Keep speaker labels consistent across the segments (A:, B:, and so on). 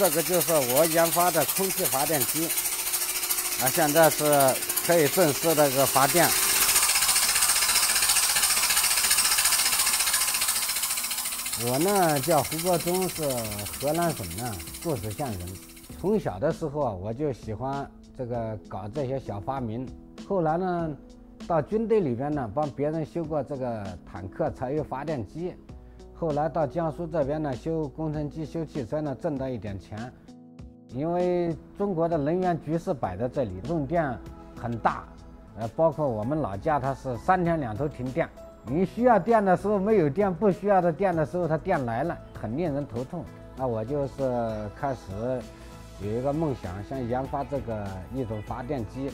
A: 这个就是我研发的空气发电机，现在是可以正式这个发电。我呢叫胡国忠，是河南省固始县人。从小的时候我就喜欢这个搞这些小发明。后来呢，到军队里边呢，帮别人修过这个坦克柴油发电机。后来到江苏这边呢，修工程机、修汽车呢，挣到一点钱。因为中国的能源局势摆在这里，用电很大，包括我们老家，它是3天2头停电。你需要电的时候没有电，不需要的电的时候它电来了，很令人头痛。那我就是开始有一个梦想，想研发这个一种发电机。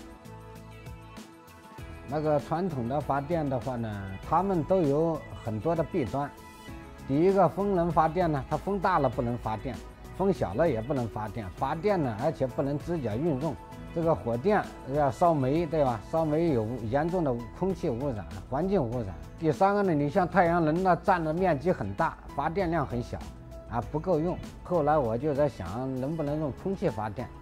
A: 那个传统的发电的话呢，它们都有很多的弊端。第一个，风能发电呢，它风大了不能发电，风小了也不能发电。发电呢，而且不能直接运用。这个火电要烧煤，对吧？烧煤有严重的空气污染、环境污染。第三个呢，你像太阳能呢，占的面积很大，发电量很小，不够用。后来我就在想，能不能用空气发电？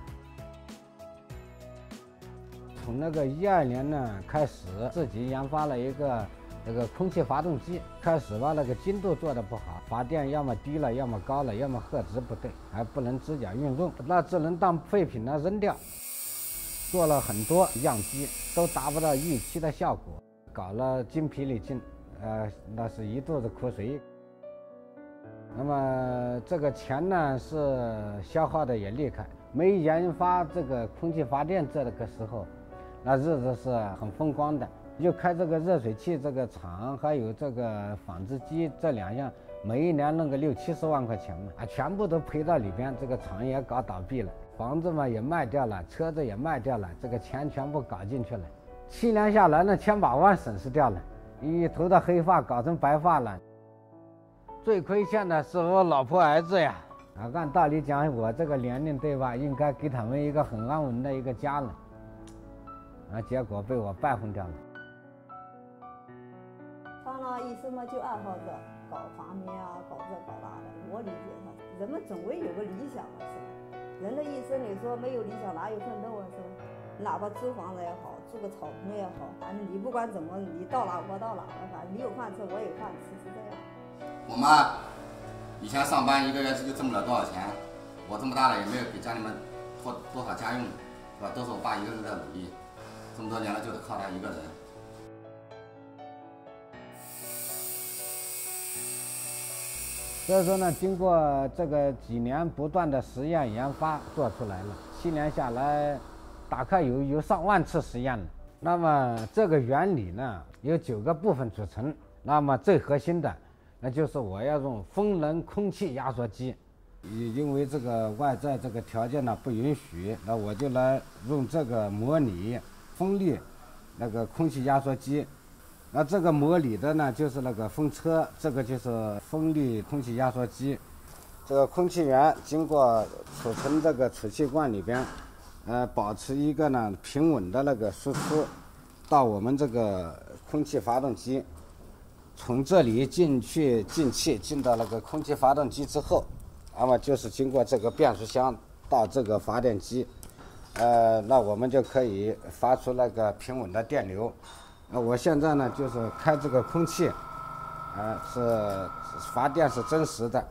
A: 从那个12年呢开始，自己研发了一个这个空气发动机。开始吧，那个精度做得不好，发电要么低了，要么高了，要么赫值不对，还不能直接运用，那只能当废品呢扔掉。做了很多样机，都达不到预期的效果，搞了精疲力尽，那是一肚子苦水。那么这个钱呢是消耗的也厉害。没研发这个空气发电这个时候，那日子是很风光的，就开这个热水器这个厂，还有这个纺织机这2样，每一年弄个60、70万块钱嘛，全部都赔到里边，这个厂也搞倒闭了。房子嘛也卖掉了，车子也卖掉了，这个钱全部搞进去了。7年下来呢，千把万损失掉了，一头的黑发搞成白发了。最亏欠的是我老婆儿子呀。按道理讲，我这个年龄对吧，应该给他们一个很安稳的一个家了。结果被我败坏掉了。
B: 他呢一生嘛就爱好着搞发明搞这搞那的。我理解他，人们总归有个理想嘛，是吧？人的一生，你说没有理想哪有奋斗啊？是吧？哪怕租房子也好，住个草棚也好，反正你不管怎么，你到哪我到哪了，反正你有饭吃，我有饭吃，是这样。
C: 我妈以前上班1个月就挣不了多少钱，我这么大了也没有给家里面拖多少家用，是吧？都是我爸一个人在努力，这么多年了就得靠他一个人。
A: 所以说呢，经过这个几年不断的实验研发，做出来了。7年下来，大概有上万次实验了。那么这个原理呢，有9个部分组成。那么最核心的，那就是我要用风能空气压缩机。因为这个外在这个条件呢不允许，那我就来用这个模拟风力那个空气压缩机。那这个模拟的呢，就是那个风车，这个就是风力空气压缩机。这个空气源经过储存这个储气罐里边，保持一个呢平稳的那个输出，到我们这个空气发动机。从这里进气进到那个空气发动机之后，那么就是经过这个变速箱到这个发电机，那我们就可以发出那个平稳的电流。我现在呢就是开这个空气，是发电是真实的。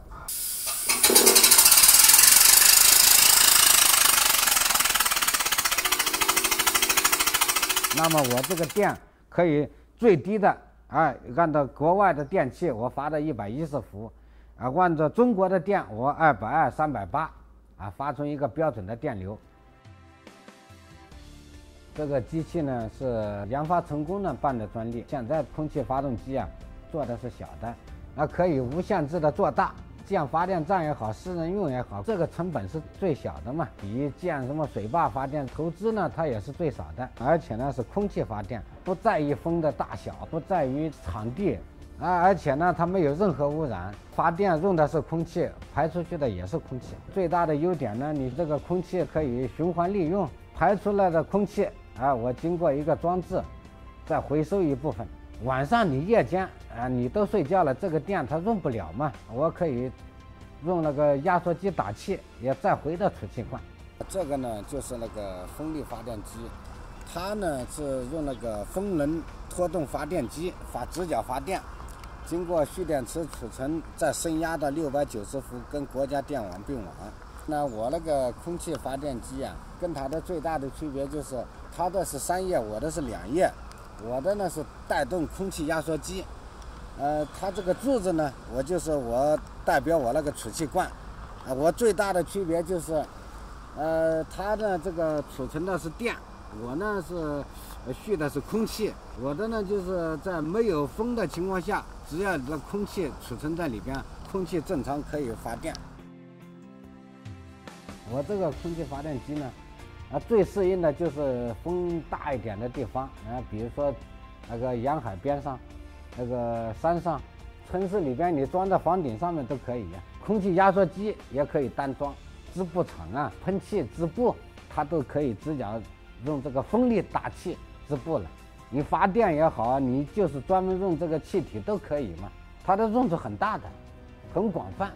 A: 那么我这个电可以最低的按照国外的电器我发到110伏，按照中国的电我220、380，发出一个标准的电流。这个机器呢是研发成功呢办的专利。现在空气发动机做的是小的，那可以无限制的做大，建发电站也好，私人用也好，这个成本是最小的嘛，比建什么水坝发电投资呢它也是最少的，而且呢是空气发电，不在于风的大小，不在于场地，而且呢它没有任何污染，发电用的是空气，排出去的也是空气。最大的优点呢，你这个空气可以循环利用，排出来的空气我经过一个装置再回收一部分。晚上你夜间你都睡觉了，这个电它用不了嘛，我可以用那个压缩机打气，也再回到储气罐。
D: 这个呢就是那个风力发电机，它呢是用那个风能拖动发电机直角发电，经过蓄电池储存，再升压到690伏，跟国家电网并网。那我那个空气发电机啊，跟它的最大的区别就是，它的是3叶，我的是2叶。我的呢是带动空气压缩机，它这个柱子呢，我代表我那个储气罐，我最大的区别就是，它呢这个储存的是电，我呢是蓄的是空气，我的呢就是在没有风的情况下，只要这空气储存在里边，空气正常可以发电。
A: 我这个空气发电机呢，最适应的就是风大一点的地方，比如说那个沿海边上，那个山上，城市里边你装在房顶上面都可以呀。空气压缩机也可以单装，织布厂啊、喷气织布，它都可以直角用这个风力打气织布了。你发电也好，你就是专门用这个气体都可以嘛。它的用处很大的，很广泛。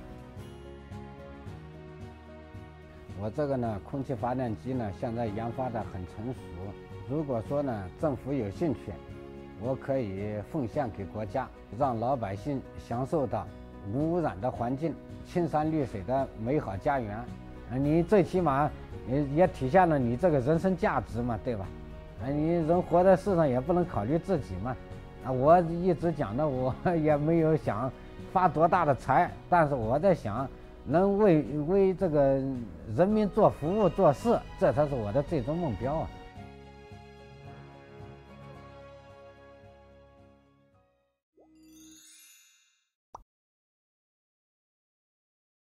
A: 我这个呢，空气发电机呢，现在研发的很成熟。如果说呢，政府有兴趣，我可以奉献给国家，让老百姓享受到无污染的环境、青山绿水的美好家园。你最起码也体现了你这个人生价值嘛，对吧？你人活在世上也不能考虑自己嘛。我一直讲的，我也没有想发多大的财，但是我在想。能为这个人民做服务做事，这才是我的最终目标啊。